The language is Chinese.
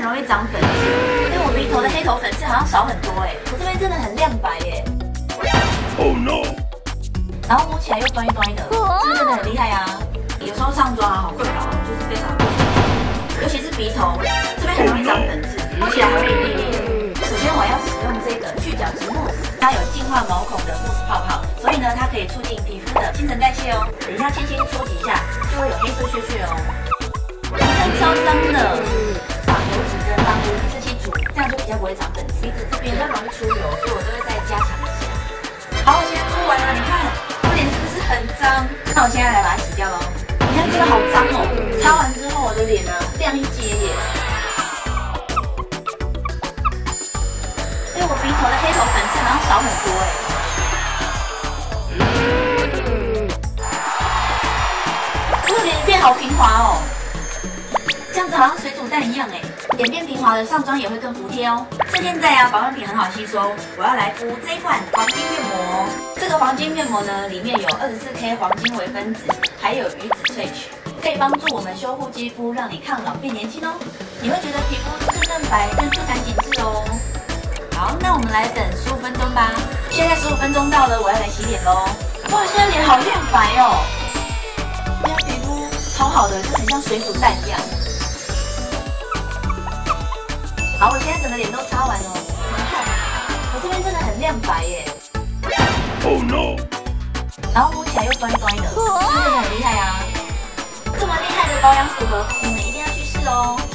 容易长粉刺，因为我鼻头的黑头粉刺好像少很多哎，我这边真的很亮白耶。Oh no！ 然后摸起来又端一端的，是不是真的很厉害啊？有时候上妆啊，好困扰，就是非常困扰，尤其是鼻头这边很容易长粉刺，摸起来还会一粒粒的。首先我要使用这个去角质慕斯，它有净化毛孔的慕斯泡泡，所以呢，它可以促进皮肤的新陈代谢哦。等一下轻轻搓几下，就会有黑色屑屑哦。你看超脏的，把油脂跟脏污一次性煮，这样就比较不会长粉刺。鼻子这边比较容易出油，所以我都会再加强一下。好，我现在搓完了，你看我脸是不是很脏？那我现在来把它洗掉喽。你看真的好脏哦，擦完之后我的脸啊亮一截耶。因为我鼻头的黑头粉刺好像少很多哎。我的脸变好平滑哦，这样子好像水煮蛋一样哎。脸变平滑的，上妆也会更服帖哦。趁现在啊，保养品很好吸收，我要来敷这一款黄金面膜。这个黄金面膜呢，里面有24K 黄金微分子，还有鱼子萃取，可以帮助我们修护肌肤，让你抗老变年轻哦。你会觉得皮肤更嫩白、更舒展紧致哦。好，那我们来等15分钟吧。现在15分钟到了，我要来洗脸喽。哇，现在脸好亮白哦，现在皮肤超好的，就很像水煮蛋一样。好，我现在整个脸都擦完了，你看，我这边真的很亮白耶。Oh no！ 然后摸起来又端端的，是不是很厉害啊？这么厉害的保养组合，你们一定要去试哦。